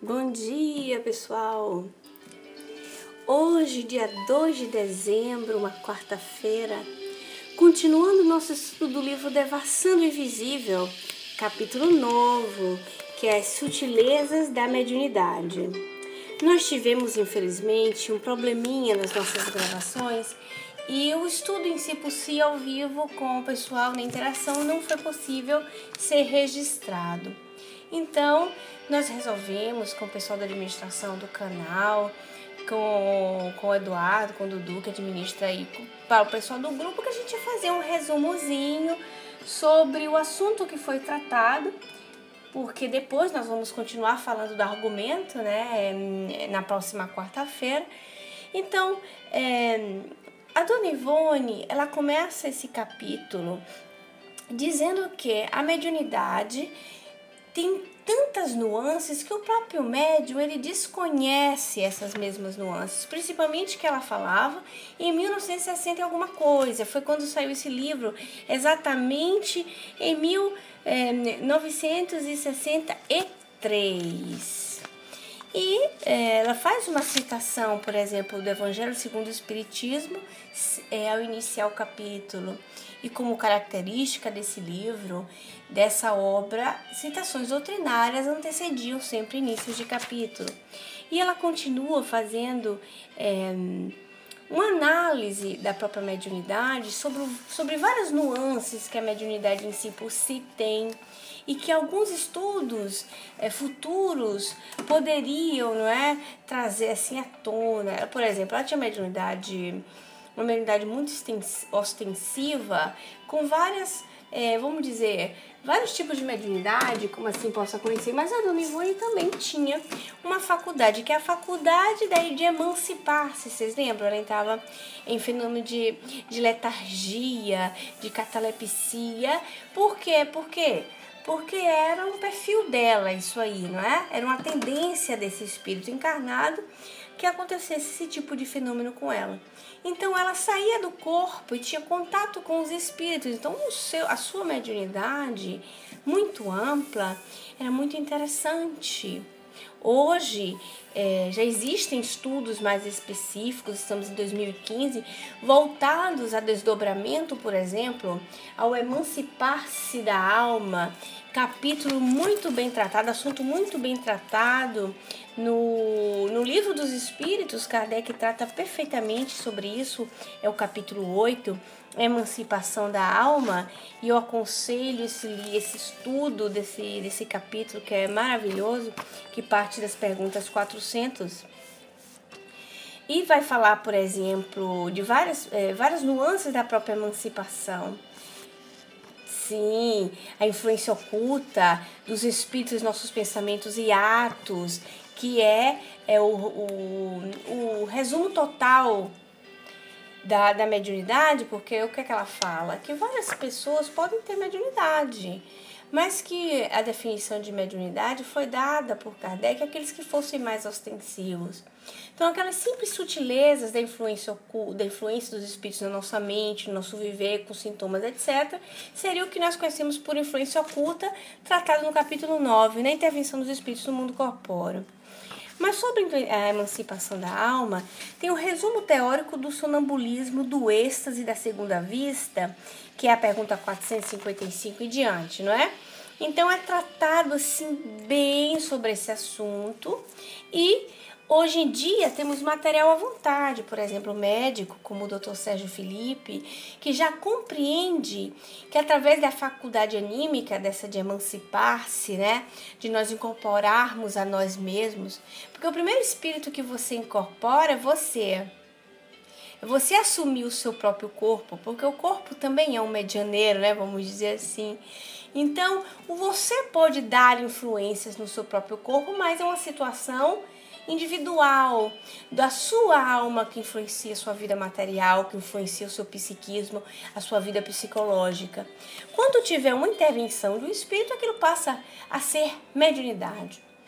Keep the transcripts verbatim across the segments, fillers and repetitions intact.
Bom dia, pessoal! Hoje, dia dois de dezembro, uma quarta-feira, continuando nosso estudo do livro Devassando o Invisível, capítulo novo, que é as sutilezas da mediunidade. Nós tivemos, infelizmente, um probleminha nas nossas gravações e o estudo em si por si ao vivo com o pessoal na interação não foi possível ser registrado. Então, nós resolvemos com o pessoal da administração do canal, com, com o Eduardo, com o Dudu, que administra aí, para o pessoal do grupo, que a gente ia fazer um resumozinho sobre o assunto que foi tratado, porque depois nós vamos continuar falando do argumento, né, na próxima quarta-feira. Então, é, a Dona Ivone, ela começa esse capítulo dizendo que a mediunidade tem tantas nuances que o próprio médium ele desconhece essas mesmas nuances, principalmente que ela falava em mil novecentos e sessenta e alguma coisa, foi quando saiu esse livro, exatamente em mil novecentos e sessenta e três. E é, ela faz uma citação, por exemplo, do Evangelho segundo o Espiritismo, é, ao iniciar o capítulo. E como característica desse livro, dessa obra, citações doutrinárias antecediam sempre inícios de capítulo. E ela continua fazendo é, uma análise da própria mediunidade sobre, sobre várias nuances que a mediunidade em si por si tem e que alguns estudos é, futuros poderiam, não é, trazer assim à tona. Por exemplo, ela tinha mediunidade... uma mediunidade muito ostensiva, com várias, é, vamos dizer, vários tipos de mediunidade, como assim possa conhecer, mas a Dona Ivone também tinha uma faculdade, que é a faculdade daí de emancipar-se, vocês lembram? Ela estava em fenômeno de, de letargia, de catalepsia. Por quê? Por quê? Porque era um perfil dela isso aí, não é? Era uma tendência desse espírito encarnado que acontecesse esse tipo de fenômeno com ela. Então ela saía do corpo e tinha contato com os espíritos. Então o seu, a sua mediunidade, muito ampla, era muito interessante. Hoje é, já existem estudos mais específicos, estamos em dois mil e quinze, voltados a desdobramento, por exemplo, ao emancipar-se da alma, capítulo muito bem tratado, assunto muito bem tratado no, no Livro dos Espíritos. Kardec trata perfeitamente sobre isso, é o capítulo oito, Emancipação da Alma, e eu aconselho esse, esse estudo desse, desse capítulo, que é maravilhoso, que parte das perguntas quatrocentas. E vai falar, por exemplo, de várias, é, várias nuances da própria emancipação. Sim, a influência oculta dos espíritos nos nossos pensamentos e atos, que é, é o, o, o resumo total da, da mediunidade, porque o que é que ela fala? Que várias pessoas podem ter mediunidade, mas que a definição de mediunidade foi dada por Kardec àqueles que fossem mais ostensivos. Então, aquelas simples sutilezas da influência oculta, da influência dos espíritos na nossa mente, no nosso viver, com sintomas, etcétera, seria o que nós conhecemos por influência oculta, tratado no capítulo nove, na intervenção dos espíritos no mundo corpóreo. Mas sobre a emancipação da alma, tem o resumo teórico do sonambulismo, do êxtase da segunda vista, que é a pergunta quatrocentos e cinquenta e cinco e diante, não é? Então é tratado assim bem sobre esse assunto e hoje em dia temos material à vontade, por exemplo, o médico, como o doutor Sérgio Felipe, que já compreende que através da faculdade anímica, dessa de emancipar-se, né, de nós incorporarmos a nós mesmos, porque o primeiro espírito que você incorpora é você. Você assumir o seu próprio corpo, porque o corpo também é um medianeiro, né, vamos dizer assim. Então, você pode dar influências no seu próprio corpo, mas é uma situação individual, da sua alma que influencia a sua vida material, que influencia o seu psiquismo, a sua vida psicológica. Quando tiver uma intervenção do espírito, aquilo passa a ser mediunidade.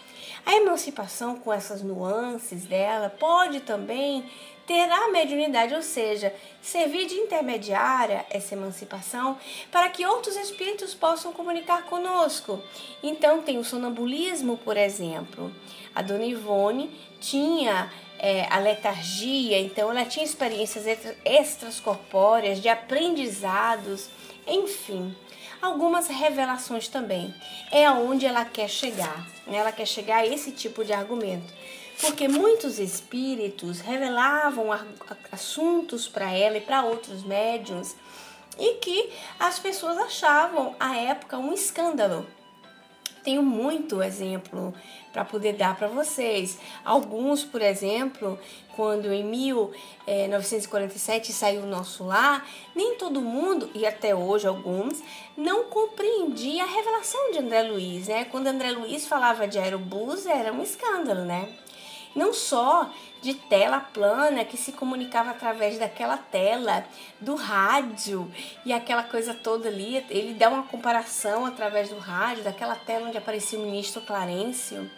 A emancipação, com essas nuances dela, pode também ter a mediunidade, ou seja, servir de intermediária essa emancipação para que outros espíritos possam comunicar conosco. Então tem o sonambulismo, por exemplo. A Dona Ivone tinha é, a letargia, então ela tinha experiências extracorpóreas, de aprendizados, enfim. Algumas revelações também. É aonde ela quer chegar. Né? Ela quer chegar a esse tipo de argumento. Porque muitos espíritos revelavam assuntos para ela e para outros médiuns e que as pessoas achavam, à época, um escândalo. Tenho muito exemplo para poder dar para vocês. Alguns, por exemplo, quando em mil novecentos e quarenta e sete saiu o Nosso Lar, nem todo mundo, e até hoje alguns, não compreendia a revelação de André Luiz, né? Quando André Luiz falava de aerobus, era um escândalo, né? Não só de tela plana que se comunicava através daquela tela do rádio e aquela coisa toda ali. Ele dá uma comparação através do rádio, daquela tela onde aparecia o ministro Clarencio.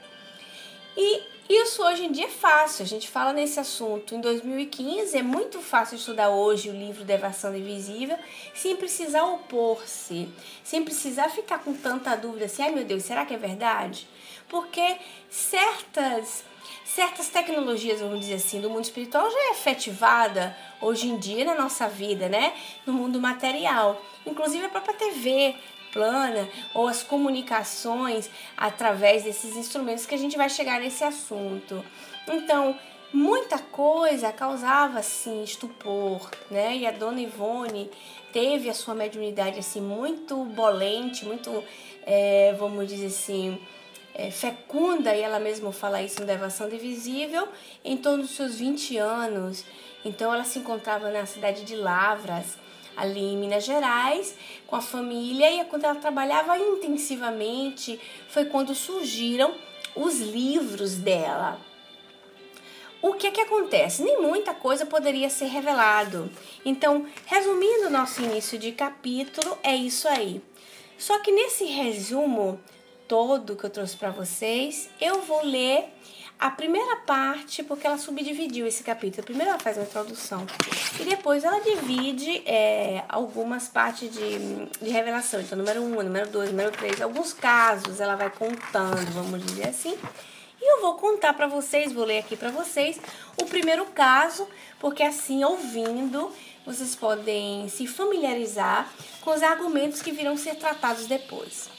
E isso hoje em dia é fácil, a gente fala nesse assunto. Em dois mil e quinze é muito fácil estudar hoje o livro Devassando o Invisível sem precisar opor-se, sem precisar ficar com tanta dúvida assim, ai meu Deus, será que é verdade? Porque certas... Certas tecnologias, vamos dizer assim, do mundo espiritual já é efetivada hoje em dia na nossa vida, né? No mundo material. Inclusive a própria T V plana ou as comunicações através desses instrumentos que a gente vai chegar nesse assunto. Então, muita coisa causava, assim, estupor, né? E a Dona Ivone teve a sua mediunidade, assim, muito bolente, muito, é, vamos dizer assim... É, fecunda, e ela mesma fala isso no Devassando Invisível, em torno dos seus vinte anos. Então ela se encontrava na cidade de Lavras, ali em Minas Gerais, com a família, e quando ela trabalhava intensivamente, foi quando surgiram os livros dela. O que é que acontece? Nem muita coisa poderia ser revelado. Então, resumindo o nosso início de capítulo, é isso aí. Só que nesse resumo todo que eu trouxe para vocês, eu vou ler a primeira parte, porque ela subdividiu esse capítulo. Primeiro ela faz uma introdução e depois ela divide é, algumas partes de, de revelação. Então, número um, número dois, número três, alguns casos ela vai contando, vamos dizer assim. E eu vou contar para vocês, vou ler aqui para vocês o primeiro caso, porque assim, ouvindo, vocês podem se familiarizar com os argumentos que virão ser tratados depois.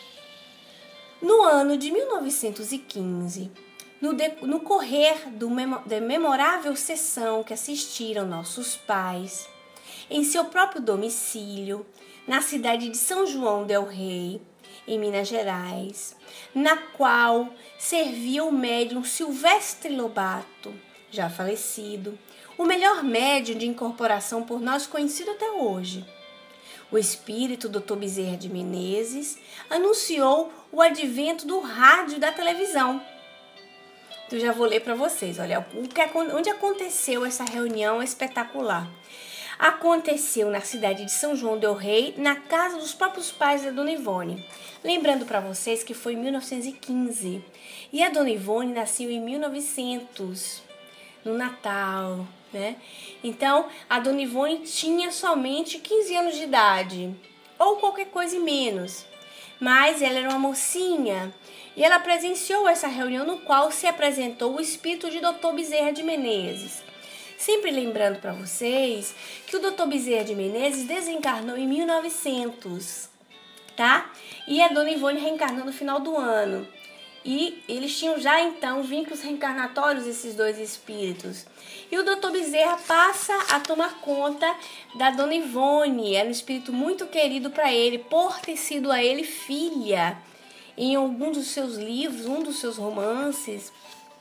No ano de mil novecentos e quinze, no, de, no correr do memo, da memorável sessão que assistiram nossos pais, em seu próprio domicílio, na cidade de São João del Rei, em Minas Gerais, na qual servia o médium Silvestre Lobato, já falecido, o melhor médium de incorporação por nós conhecido até hoje. O espírito doutor Bezerra de Menezes anunciou o advento do rádio e da televisão. Então, já vou ler para vocês. Olha, o que, onde aconteceu essa reunião espetacular? Aconteceu na cidade de São João del Rei, na casa dos próprios pais da Dona Ivone. Lembrando para vocês que foi em mil novecentos e quinze. E a Dona Ivone nasceu em mil e novecentos, no Natal, né? Então, a Dona Ivone tinha somente quinze anos de idade, ou qualquer coisa menos. Mas ela era uma mocinha e ela presenciou essa reunião no qual se apresentou o espírito de doutor Bezerra de Menezes. Sempre lembrando para vocês que o doutor Bezerra de Menezes desencarnou em mil e novecentos, tá? E a Dona Ivone reencarnou no final do ano. E eles tinham já então vínculos reencarnatórios, esses dois espíritos. E o doutor Bezerra passa a tomar conta da Dona Ivone. Era um espírito muito querido para ele, por ter sido a ele filha. Em algum dos seus livros, um dos seus romances,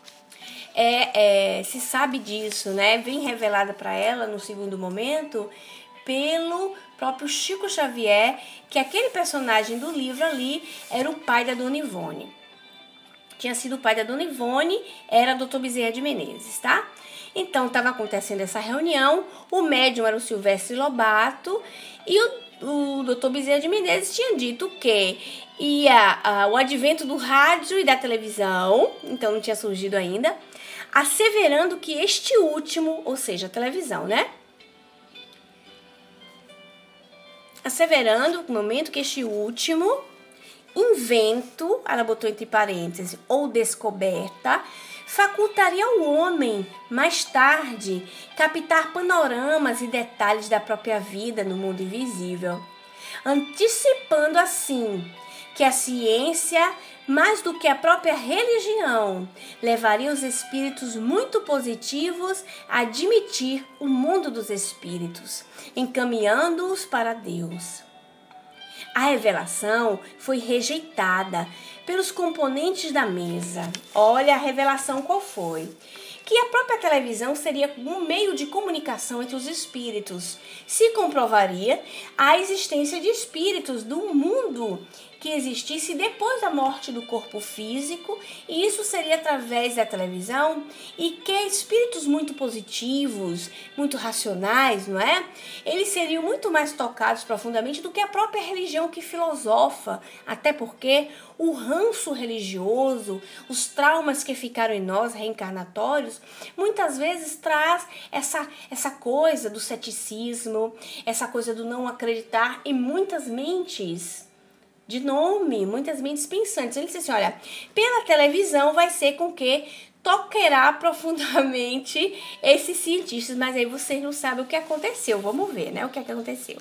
é, é, se sabe disso, né? Vem revelada para ela no segundo momento pelo próprio Chico Xavier, que aquele personagem do livro ali era o pai da Dona Ivone. Tinha sido o pai da Dona Ivone, era doutor Bezerra de Menezes, tá? Então, estava acontecendo essa reunião, o médium era o Silvestre Lobato, e o o doutor Bezerra de Menezes tinha dito que ia a, o advento do rádio e da televisão, então não tinha surgido ainda, asseverando que este último, ou seja, a televisão, né? Asseverando no momento que este último invento, ela botou entre parênteses, ou descoberta, facultaria ao homem, mais tarde, captar panoramas e detalhes da própria vida no mundo invisível, antecipando assim que a ciência, mais do que a própria religião, levaria os espíritos muito positivos a admitir o mundo dos espíritos, encaminhando-os para Deus. A revelação foi rejeitada pelos componentes da mesa. Olha a revelação qual foi. Que a própria televisão seria um meio de comunicação entre os espíritos. Se comprovaria a existência de espíritos do mundo que existisse depois da morte do corpo físico, e isso seria através da televisão, e que espíritos muito positivos, muito racionais, não é? Eles seriam muito mais tocados profundamente do que a própria religião que filosofa, até porque o ranço religioso, os traumas que ficaram em nós reencarnatórios, muitas vezes traz essa, essa coisa do ceticismo, essa coisa do não acreditar em muitas mentes de nome, muitas mentes pensantes. Ele disse assim, olha, pela televisão vai ser com que tocará profundamente esses cientistas, mas aí vocês não sabem o que aconteceu. Vamos ver, né, o que, é que aconteceu.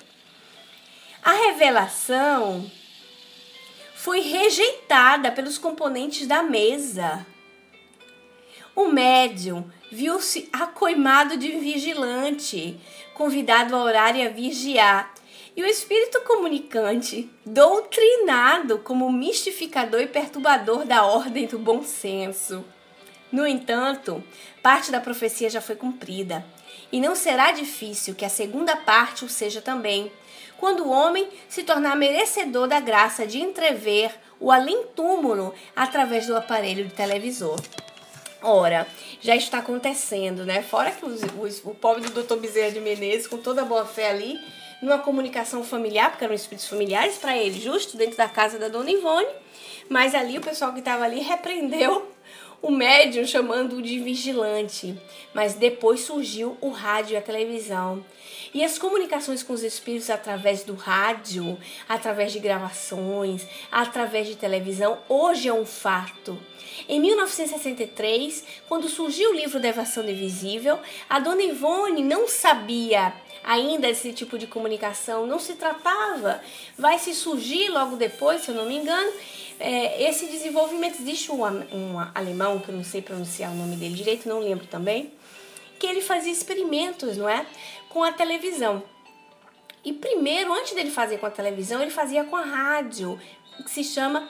A revelação foi rejeitada pelos componentes da mesa. O médium viu-se acoimado de vigilante, convidado a orar e a vigiar. E o espírito comunicante, doutrinado como mistificador e perturbador da ordem do bom senso. No entanto, parte da profecia já foi cumprida, e não será difícil que a segunda parte o seja também, quando o homem se tornar merecedor da graça de entrever o além-túmulo através do aparelho de televisor. Ora, já está acontecendo, né? Fora que os, os, o pobre do doutor Bezerra de Menezes, com toda a boa fé ali, numa comunicação familiar, porque eram espíritos familiares para ele, justo dentro da casa da dona Ivone, mas ali o pessoal que estava ali repreendeu o médium, chamando-o de vigilante. Mas depois surgiu o rádio e a televisão. E as comunicações com os espíritos através do rádio, através de gravações, através de televisão, hoje é um fato. Em mil novecentos e sessenta e três, quando surgiu o livro Devassando o Invisível, a dona Ivone não sabia ainda esse tipo de comunicação, não se tratava. Vai se surgir logo depois, se eu não me engano, é, esse desenvolvimento. Existe um, um alemão, que eu não sei pronunciar o nome dele direito, não lembro também, que ele fazia experimentos, não é, com a televisão. E primeiro, antes dele fazer com a televisão, ele fazia com a rádio, que se chama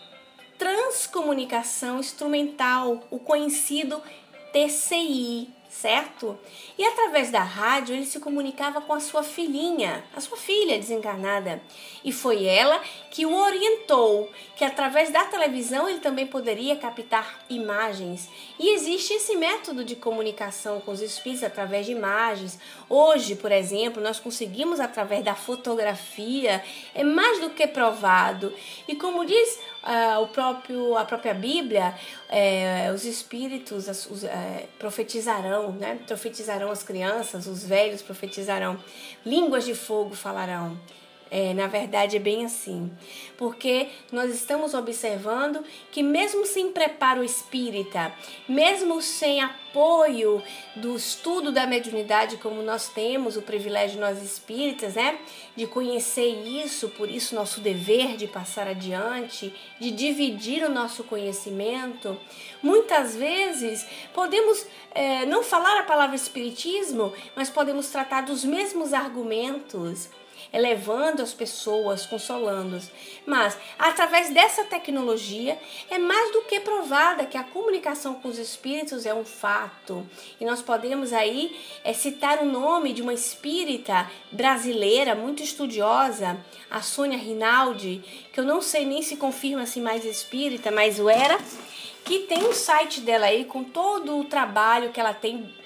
transcomunicação instrumental, o conhecido T C I, certo? E através da rádio ele se comunicava com a sua filhinha, a sua filha desencarnada. E foi ela que o orientou, que através da televisão ele também poderia captar imagens. E existe esse método de comunicação com os espíritos através de imagens. Hoje, por exemplo, nós conseguimos através da fotografia, é mais do que provado. E como diz Uh, o próprio, a própria Bíblia, é, os espíritos as, os, é, profetizarão, né? Profetizarão as crianças, os velhos profetizarão, línguas de fogo falarão. É, na verdade é bem assim, porque nós estamos observando que mesmo sem preparo espírita, mesmo sem apoio do estudo da mediunidade, como nós temos o privilégio nós espíritas, né, de conhecer isso, por isso nosso dever de passar adiante, de dividir o nosso conhecimento, muitas vezes podemos é, não falar a palavra espiritismo, mas podemos tratar dos mesmos argumentos, elevando as pessoas, consolando-as. Mas, através dessa tecnologia, é mais do que provada que a comunicação com os espíritos é um fato. E nós podemos aí é, citar o nome de uma espírita brasileira, muito estudiosa, a Sônia Rinaldi, que eu não sei nem se confirma se mais espírita, mas o era, que tem um site dela aí com todo o trabalho que ela tem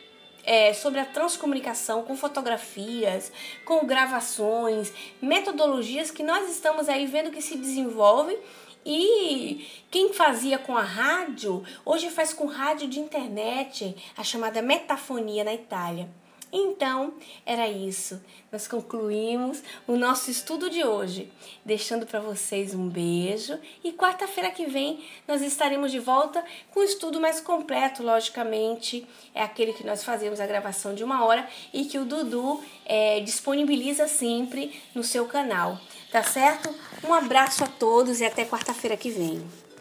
é, sobre a transcomunicação com fotografias, com gravações, metodologias que nós estamos aí vendo que se desenvolvem. E quem fazia com a rádio, hoje faz com rádio de internet, a chamada metafonia na Itália. Então, era isso. Nós concluímos o nosso estudo de hoje, deixando para vocês um beijo. E quarta-feira que vem nós estaremos de volta com um estudo mais completo, logicamente. É aquele que nós fazemos a gravação de uma hora e que o Dudu é, disponibiliza sempre no seu canal. Tá certo? Um abraço a todos e até quarta-feira que vem.